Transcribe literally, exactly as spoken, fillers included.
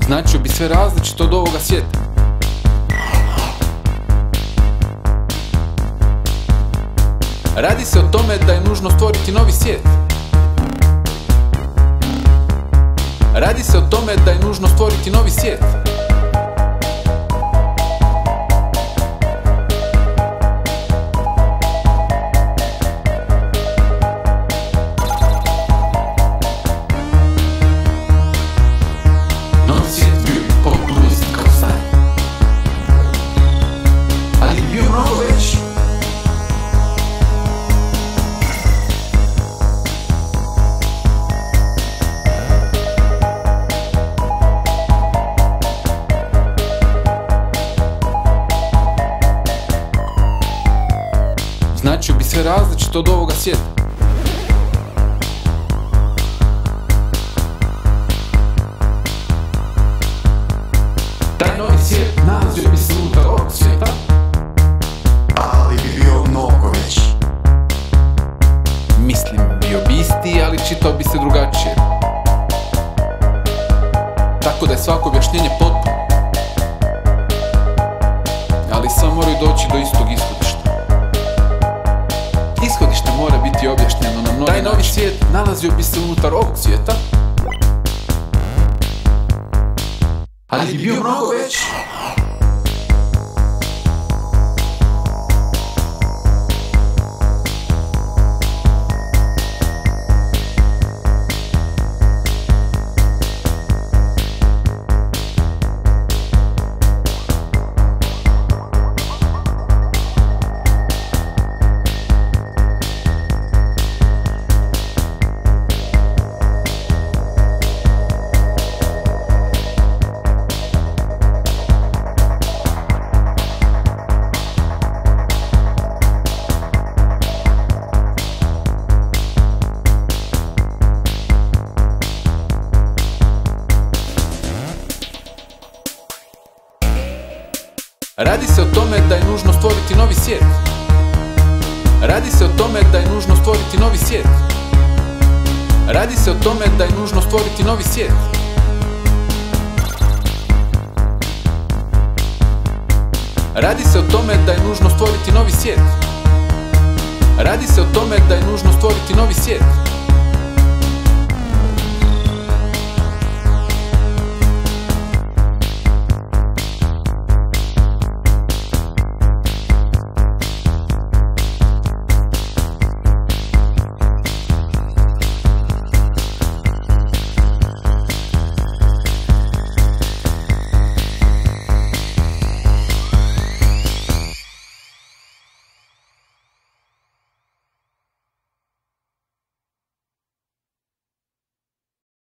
Značio bi sve različito od ovoga svijeta. Radi se o tome da je nužno stvoriti novi svijet. Radi se o tome da je nužno stvoriti novi svijet. Novi svijet bio bi potpuno isti kao stari, ali bio mnogo veći. Značio bi sve različito od ovoga svijeta. Taj novi svijet nalazio bi se unutar ovog svijeta, ali bi bio mnogo veći. Mislim, bio bi isti, ali čitao bi se drugačije. Tako da je svako objašnjenje potpuno. Ali samo moraju doći do istog ishodišta. Ishodište mora biti objašnjeno na mnogi Taj novi način. svijet Nalazio bi se unutar ovog svijeta, ali bi bio mnogo veći. Radi se o tome da je nužno stvoriti novi svijet. Radi se o tome da je nužno stvoriti novi svijet. Radi se o tome da je nužno stvoriti novi svijet. Radi se o tome da je nužno stvoriti novi svijet. Radi se o tome da je nužno stvoriti